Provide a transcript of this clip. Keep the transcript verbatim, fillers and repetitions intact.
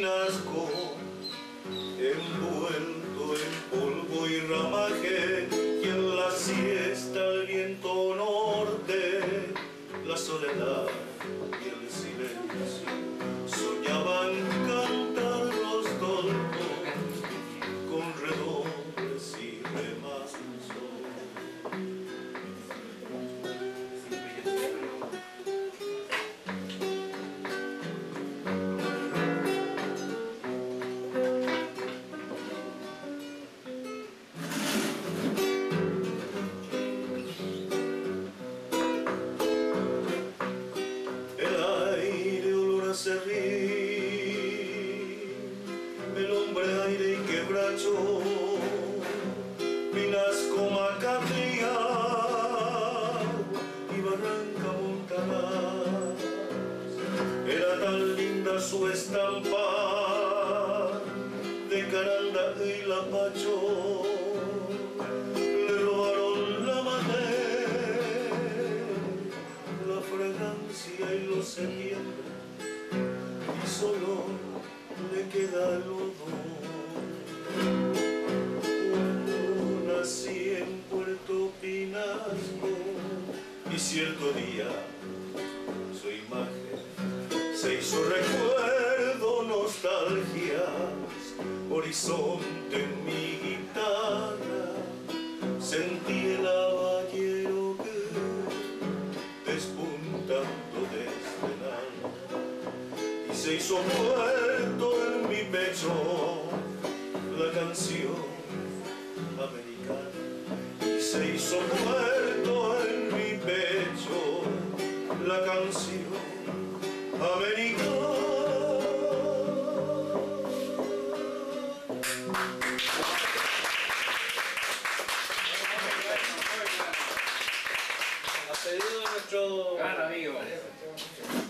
pinasco, envuelto en polvo y ramaje, y en la siesta el viento norte, la soledad y el silencio soñaban cantar los toldos con redobles y remansos. Serrín, el hombre aire y quebracho, Pinasco, Macatría y Barranca Montaraz. Era tan linda su estampa de Caranda y Lapacho, le robaron la madre, la fragancia y los sedientos, y solo le queda el lodo. Cuando nací en Puerto Pinasco y cierto día su imagen se hizo recuerdo, nostalgias, horizonte en mi guitarra, sentí el abajero que despuntando desde el alma se hizo muerto en mi pecho la canción americana, y se hizo muerto en mi pecho la canción americana. A pedido de nuestro gran amigo.